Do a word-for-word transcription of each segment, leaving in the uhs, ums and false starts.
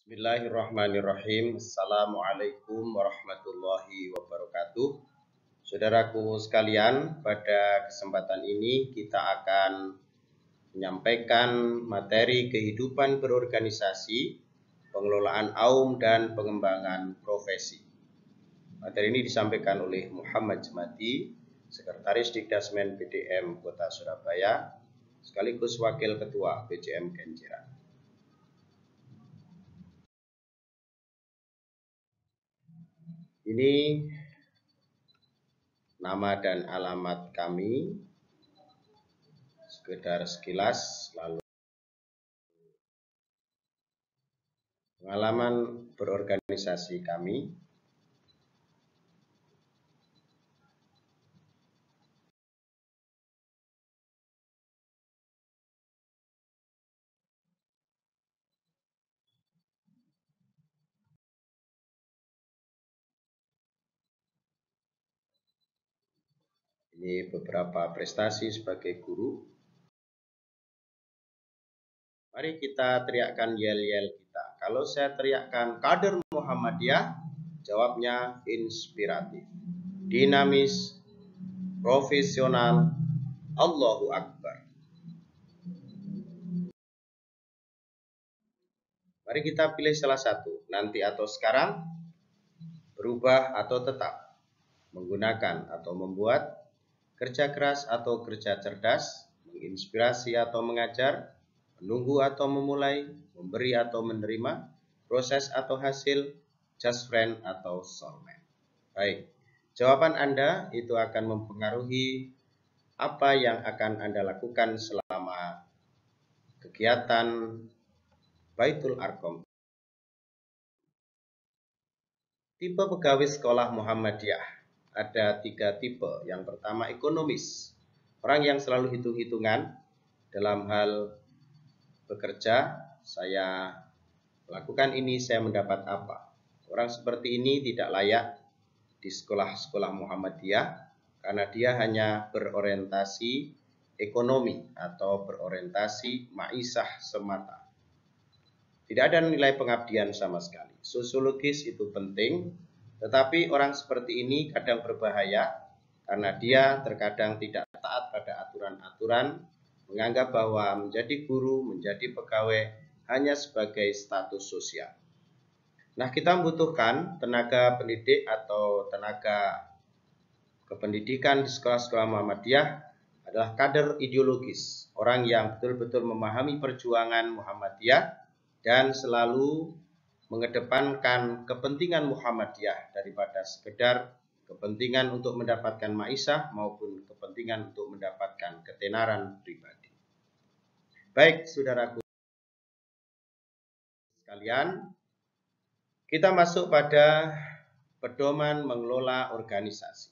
Bismillahirrahmanirrahim. Assalamualaikum warahmatullahi wabarakatuh. Saudaraku sekalian, pada kesempatan ini kita akan menyampaikan materi kehidupan berorganisasi, pengelolaan aum dan pengembangan profesi. Materi ini disampaikan oleh Muhammad Jemati, Sekretaris Dikdasmen B D M Kota Surabaya, sekaligus Wakil Ketua B J M Kenjeran. Ini nama dan alamat kami, sekedar sekilas, lalu pengalaman berorganisasi kami. Ini beberapa prestasi sebagai guru. Mari kita teriakkan yel-yel kita. Kalau saya teriakkan kader Muhammadiyah, jawabnya inspiratif, dinamis, profesional, Allahu Akbar. Mari kita pilih salah satu, nanti atau sekarang, berubah atau tetap, menggunakan atau membuat, kerja keras atau kerja cerdas, menginspirasi atau mengajar, menunggu atau memulai, memberi atau menerima, proses atau hasil, just friend atau soulmate. Baik, jawaban Anda itu akan mempengaruhi apa yang akan Anda lakukan selama kegiatan Baitul Arqam. Tipe pegawai sekolah Muhammadiyah. Ada tiga tipe. Yang pertama ekonomis, orang yang selalu hitung-hitungan dalam hal bekerja. Saya lakukan ini, saya mendapat apa. Orang seperti ini tidak layak di sekolah-sekolah Muhammadiyah karena dia hanya berorientasi ekonomi atau berorientasi maisah semata. Tidak ada nilai pengabdian sama sekali. Sosiologis itu penting, tetapi orang seperti ini kadang berbahaya karena dia terkadang tidak taat pada aturan-aturan, menganggap bahwa menjadi guru, menjadi pegawai hanya sebagai status sosial. Nah, kita membutuhkan tenaga pendidik atau tenaga kependidikan di sekolah-sekolah Muhammadiyah adalah kader ideologis, orang yang betul-betul memahami perjuangan Muhammadiyah dan selalu mengedepankan kepentingan Muhammadiyah daripada sekedar kepentingan untuk mendapatkan maisah maupun kepentingan untuk mendapatkan ketenaran pribadi. Baik, saudaraku sekalian, kita masuk pada pedoman mengelola organisasi.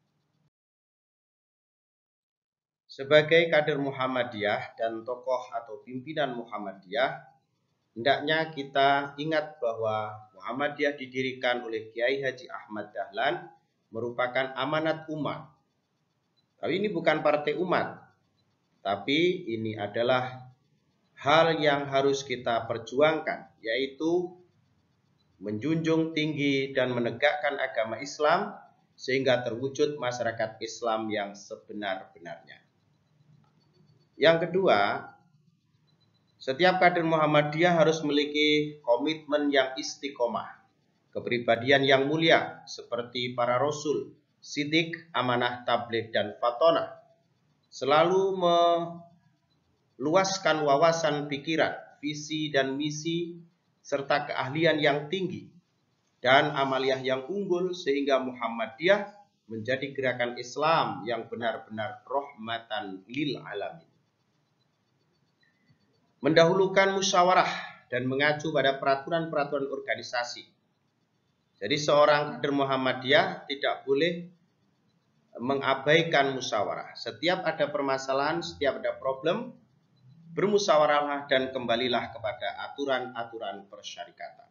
Sebagai kader Muhammadiyah dan tokoh atau pimpinan Muhammadiyah, hendaknya kita ingat bahwa Muhammadiyah didirikan oleh Kiai Haji Ahmad Dahlan merupakan amanat umat. Tapi ini bukan partai umat, tapi ini adalah hal yang harus kita perjuangkan, yaitu menjunjung tinggi dan menegakkan agama Islam sehingga terwujud masyarakat Islam yang sebenar-benarnya. Yang kedua, setiap kader Muhammadiyah harus memiliki komitmen yang istiqomah, kepribadian yang mulia seperti para rasul, siddiq, amanah, tabligh, dan fatonah. Selalu meluaskan wawasan pikiran, visi dan misi, serta keahlian yang tinggi dan amaliyah yang unggul sehingga Muhammadiyah menjadi gerakan Islam yang benar-benar rahmatan lil alamin. Mendahulukan musyawarah dan mengacu pada peraturan-peraturan organisasi. Jadi seorang kader Muhammadiyah tidak boleh mengabaikan musyawarah. Setiap ada permasalahan, setiap ada problem, bermusyawarahlah dan kembalilah kepada aturan-aturan persyarikatan.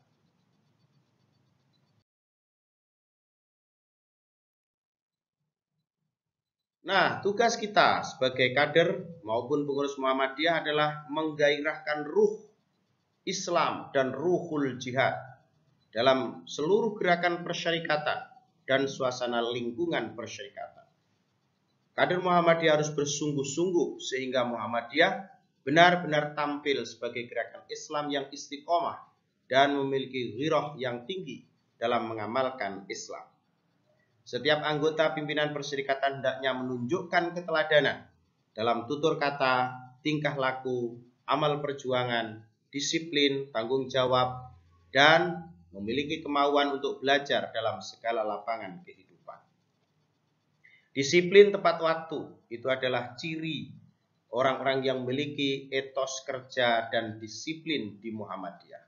Nah, tugas kita sebagai kader maupun pengurus Muhammadiyah adalah menggairahkan ruh Islam dan ruhul jihad dalam seluruh gerakan persyarikatan dan suasana lingkungan persyarikatan. Kader Muhammadiyah harus bersungguh-sungguh sehingga Muhammadiyah benar-benar tampil sebagai gerakan Islam yang istiqomah dan memiliki ghirah yang tinggi dalam mengamalkan Islam. Setiap anggota pimpinan persyarikatan hendaknya menunjukkan keteladanan dalam tutur kata, tingkah laku, amal perjuangan, disiplin, tanggung jawab, dan memiliki kemauan untuk belajar dalam segala lapangan kehidupan. Disiplin tepat waktu itu adalah ciri orang-orang yang memiliki etos kerja dan disiplin di Muhammadiyah.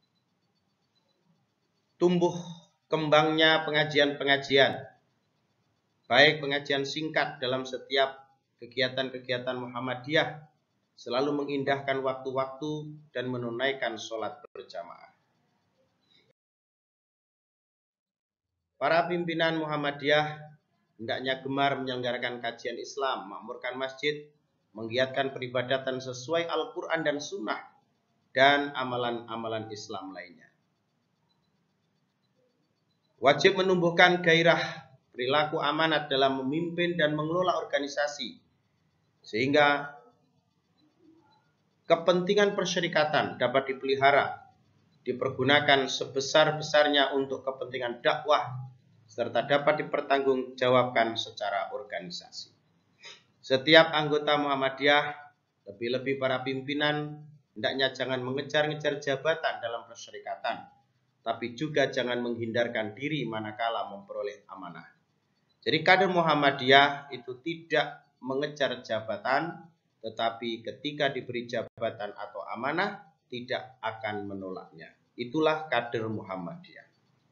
Tumbuh kembangnya pengajian-pengajian, baik pengajian singkat dalam setiap kegiatan-kegiatan Muhammadiyah, selalu mengindahkan waktu-waktu dan menunaikan sholat berjamaah. Para pimpinan Muhammadiyah hendaknya gemar menyelenggarakan kajian Islam, makmurkan masjid, menggiatkan peribadatan sesuai Al-Quran dan Sunnah, dan amalan-amalan Islam lainnya. Wajib menumbuhkan gairah perilaku amanat dalam memimpin dan mengelola organisasi, sehingga kepentingan persyarikatan dapat dipelihara, dipergunakan sebesar-besarnya untuk kepentingan dakwah, serta dapat dipertanggungjawabkan secara organisasi. Setiap anggota Muhammadiyah, lebih-lebih para pimpinan, hendaknya jangan mengejar-ngejar jabatan dalam persyarikatan, tapi juga jangan menghindarkan diri manakala memperoleh amanah. Jadi kader Muhammadiyah itu tidak mengejar jabatan, tetapi ketika diberi jabatan atau amanah, tidak akan menolaknya. Itulah kader Muhammadiyah.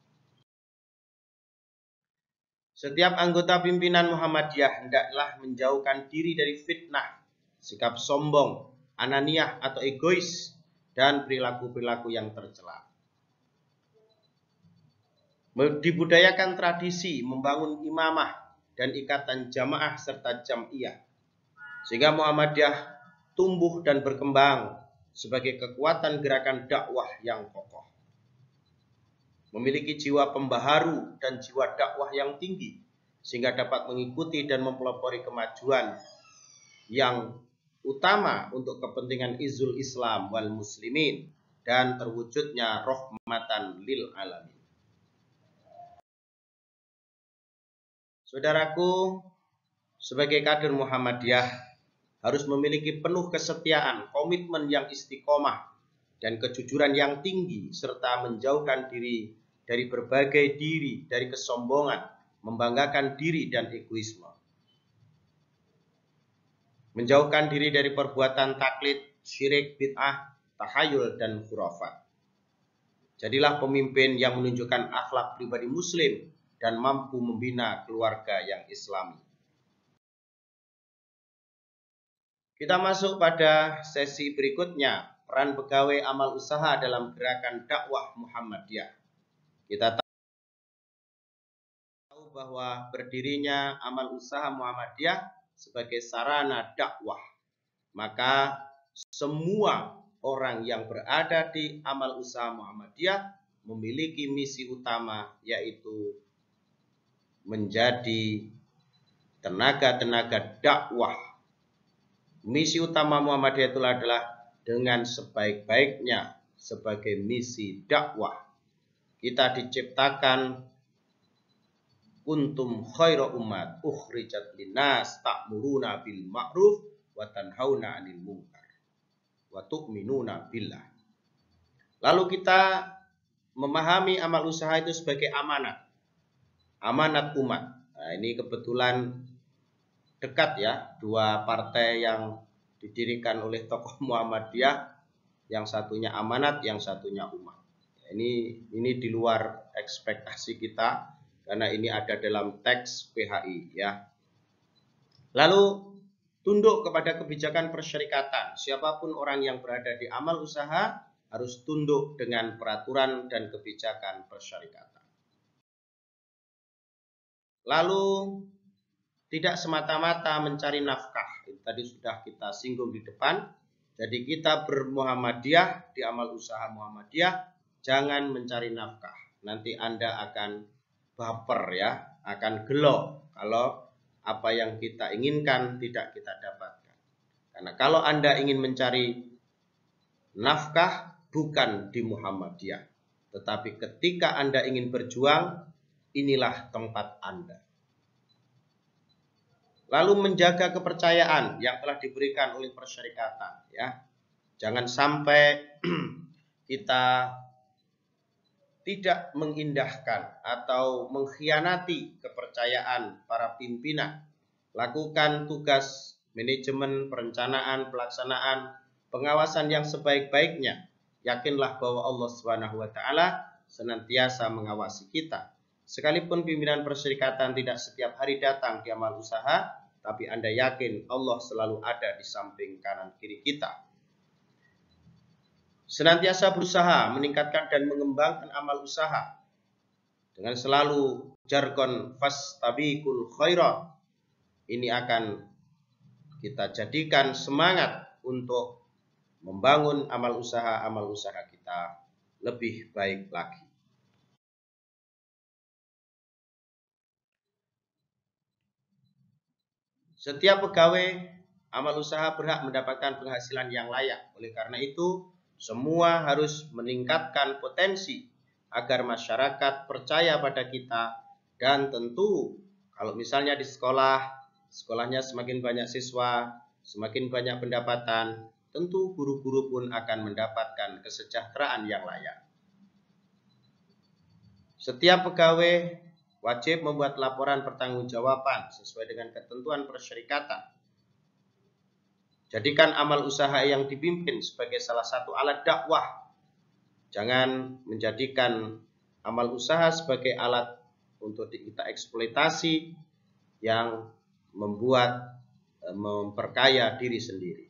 Setiap anggota pimpinan Muhammadiyah hendaklah menjauhkan diri dari fitnah, sikap sombong, ananiah atau egois, dan perilaku-perilaku yang tercela. Dibudayakan tradisi membangun imamah dan ikatan jamaah serta jam'iyah, sehingga Muhammadiyah tumbuh dan berkembang sebagai kekuatan gerakan dakwah yang kokoh. Memiliki jiwa pembaharu dan jiwa dakwah yang tinggi, sehingga dapat mengikuti dan mempelopori kemajuan yang utama untuk kepentingan izul Islam wal muslimin dan terwujudnya rahmatan lil alamin. Saudaraku, sebagai kader Muhammadiyah harus memiliki penuh kesetiaan, komitmen yang istiqomah, dan kejujuran yang tinggi, serta menjauhkan diri dari berbagai diri, dari kesombongan, membanggakan diri dan egoisme. Menjauhkan diri dari perbuatan taklid, syirik, bid'ah, tahayul, dan khurafat. Jadilah pemimpin yang menunjukkan akhlak pribadi muslim dan mampu membina keluarga yang islami. Kita masuk pada sesi berikutnya, peran pegawai amal usaha dalam gerakan dakwah Muhammadiyah. Kita tahu bahwa berdirinya amal usaha Muhammadiyah sebagai sarana dakwah. Maka semua orang yang berada di amal usaha Muhammadiyah memiliki misi utama, yaitu menjadi tenaga-tenaga dakwah. Misi utama Muhammadiyah itu adalah dengan sebaik-baiknya sebagai misi dakwah. Kita diciptakan kuntum khaira ummat ukhrijat linnas ta'muruna bil ma'ruf wa tanhauna 'anil munkar wa tu'minuna billah. Lalu kita memahami amal usaha itu sebagai amanat. Amanat umat. Nah, ini kebetulan dekat ya, dua partai yang didirikan oleh tokoh Muhammadiyah, yang satunya amanat, yang satunya umat. Ini ini di luar ekspektasi kita karena ini ada dalam teks P H I ya. Lalu tunduk kepada kebijakan persyarikatan. Siapapun orang yang berada di amal usaha harus tunduk dengan peraturan dan kebijakan persyarikatan. Lalu tidak semata-mata mencari nafkah. Tadi sudah kita singgung di depan. Jadi kita bermuhammadiyah di amal usaha Muhammadiyah, jangan mencari nafkah. Nanti Anda akan baper ya, akan gelo kalau apa yang kita inginkan tidak kita dapatkan. Karena kalau Anda ingin mencari nafkah bukan di Muhammadiyah, tetapi ketika Anda ingin berjuang, inilah tempat Anda. Lalu menjaga kepercayaan yang telah diberikan oleh persyarikatan, ya. Jangan sampai kita tidak mengindahkan atau mengkhianati kepercayaan para pimpinan. Lakukan tugas manajemen, perencanaan, pelaksanaan, pengawasan yang sebaik-baiknya. Yakinlah bahwa Allah Subhanahu wa taala senantiasa mengawasi kita. Sekalipun pimpinan persyarikatan tidak setiap hari datang di amal usaha, tapi Anda yakin Allah selalu ada di samping kanan kiri kita. Senantiasa berusaha meningkatkan dan mengembangkan amal usaha dengan selalu jargon fastabiqul khairat. Ini akan kita jadikan semangat untuk membangun amal usaha-amal usaha kita lebih baik lagi. Setiap pegawai amal usaha berhak mendapatkan penghasilan yang layak. Oleh karena itu, semua harus meningkatkan potensi agar masyarakat percaya pada kita. Dan tentu kalau misalnya di sekolah, sekolahnya semakin banyak siswa, semakin banyak pendapatan, tentu guru-guru pun akan mendapatkan kesejahteraan yang layak. Setiap pegawai wajib membuat laporan pertanggungjawaban sesuai dengan ketentuan persyarikatan. Jadikan amal usaha yang dipimpin sebagai salah satu alat dakwah. Jangan menjadikan amal usaha sebagai alat untuk kita eksploitasi yang membuat memperkaya diri sendiri.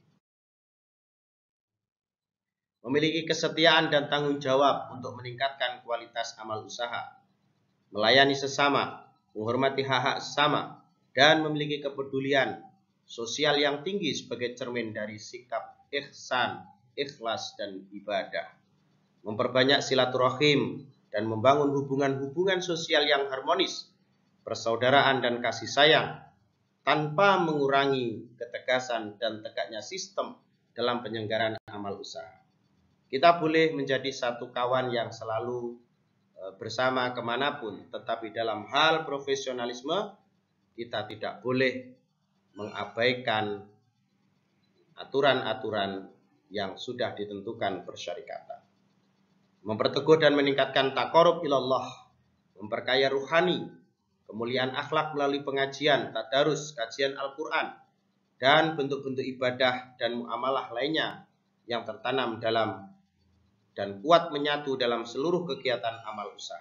Memiliki kesetiaan dan tanggung jawab untuk meningkatkan kualitas amal usaha. Melayani sesama, menghormati hak-hak sesama, dan memiliki kepedulian sosial yang tinggi sebagai cermin dari sikap ihsan, ikhlas, dan ibadah. Memperbanyak silaturahim dan membangun hubungan-hubungan sosial yang harmonis, persaudaraan dan kasih sayang, tanpa mengurangi ketegasan dan tegaknya sistem dalam penyelenggaraan amal usaha. Kita boleh menjadi satu kawan yang selalu bersama kemanapun, tetapi dalam hal profesionalisme kita tidak boleh mengabaikan aturan-aturan yang sudah ditentukan persyarikatan. Memperteguh dan meningkatkan taqarrub ilallah, memperkaya ruhani, kemuliaan akhlak melalui pengajian, tadarus, kajian Al-Quran, dan bentuk-bentuk ibadah dan muamalah lainnya yang tertanam dalam dan kuat menyatu dalam seluruh kegiatan amal usaha.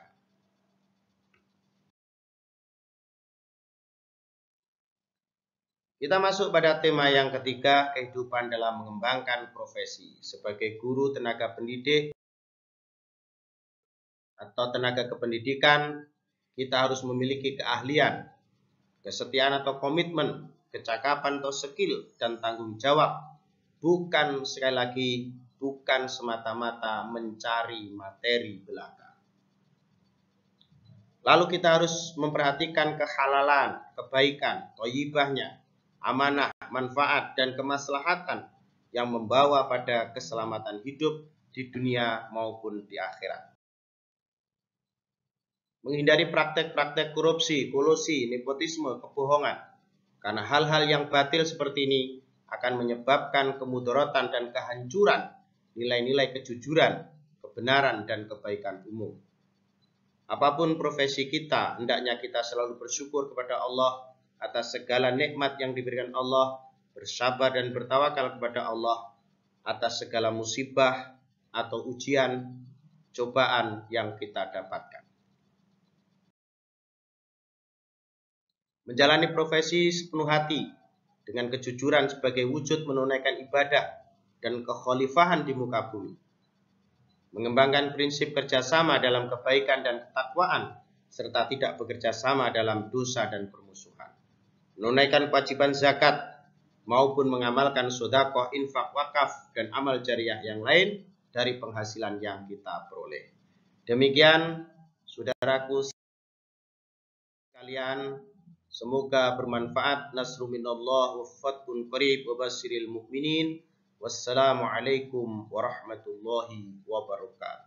Kita masuk pada tema yang ketiga, kehidupan dalam mengembangkan profesi. Sebagai guru, tenaga pendidik, atau tenaga kependidikan, kita harus memiliki keahlian, kesetiaan atau komitmen, kecakapan atau skill, dan tanggung jawab. Bukan, sekali lagi, bukan semata-mata mencari materi belaka. Lalu kita harus memperhatikan kehalalan, kebaikan, thayyibahnya, amanah, manfaat, dan kemaslahatan yang membawa pada keselamatan hidup di dunia maupun di akhirat. Menghindari praktek-praktek korupsi, kolusi, nepotisme, kebohongan. Karena hal-hal yang batil seperti ini akan menyebabkan kemudaratan dan kehancuran nilai-nilai kejujuran, kebenaran, dan kebaikan umum. Apapun profesi kita, hendaknya kita selalu bersyukur kepada Allah atas segala nikmat yang diberikan Allah, bersabar dan bertawakal kepada Allah atas segala musibah atau ujian, cobaan yang kita dapatkan. Menjalani profesi sepenuh hati dengan kejujuran sebagai wujud menunaikan ibadah dan kekhalifahan di muka bumi. Mengembangkan prinsip kerjasama dalam kebaikan dan ketakwaan, serta tidak bekerja sama dalam dosa dan permusuhan. Menunaikan kewajiban zakat maupun mengamalkan sedekah, infak, wakaf, dan amal jariah yang lain dari penghasilan yang kita peroleh. Demikian saudaraku sekalian, semoga bermanfaat. Nasru minallah wa fathun qarib wa basyiril mu'minin. Wassalamualaikum warahmatullahi wabarakatuh.